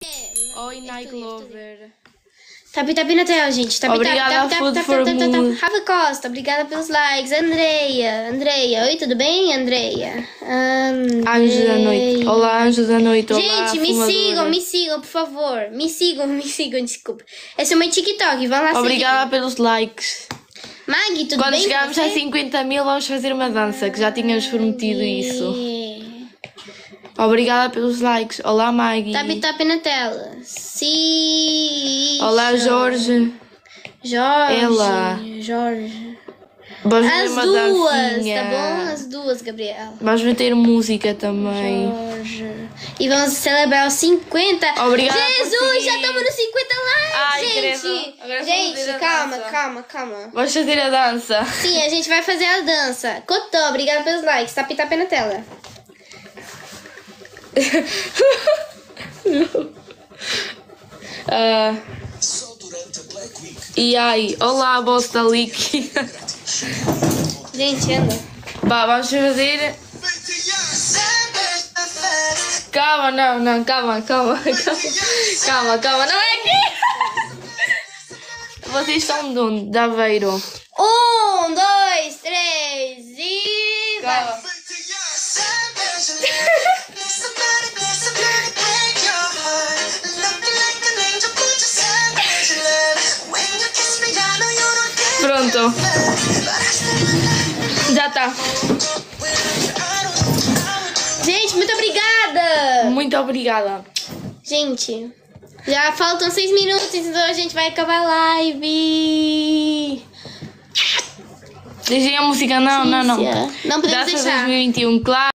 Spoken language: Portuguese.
Oi, Night Lover. Tapi na tela, gente. Obrigada, Food for Mood. Rafa Costa, obrigada pelos likes. Andreia. Oi, tudo bem, Andreia? Anjo da noite. Olá, Anjo da noite. Olá, gente, me sigam, por favor. Me sigam, desculpa. Esse é o meu TikTok, vão lá Obrigada seguir. pelos likes. Maggie, tudo Quando bem? chegarmos a 50 mil, vamos fazer uma dança, que já tínhamos prometido isso. Obrigada pelos likes. Olá, Maggie. Tapi na tela. Sim. Olá, Jorge. Ela. Jorge. Vamos fazer As uma duas, dancinha. tá bom? As duas, Gabriela. Vamos meter música também. Jorge. E vamos celebrar os 50. Obrigada por Jesus, seguir. já estamos nos 50 likes, Ai, gente. credo. Agora vamos Gente, fazer a calma. dança. Vamos fazer a dança. Sim, a gente vai fazer a dança. Cotô, obrigada pelos likes. Tapi na tela. E aí, olá, boss da Lick. Gente, anda. Vá, vamos fazer. Calma, não, calma, não é aqui. Vocês são de onde? De Aveiro. 1, 2, 3 e... Calma. Pronto. Já tá. Gente, muito obrigada. Muito obrigada. Gente, já faltam 6 minutos, então a gente vai acabar a live. Deixem a música, não. Não podemos Graças a deixar. 2021, claro.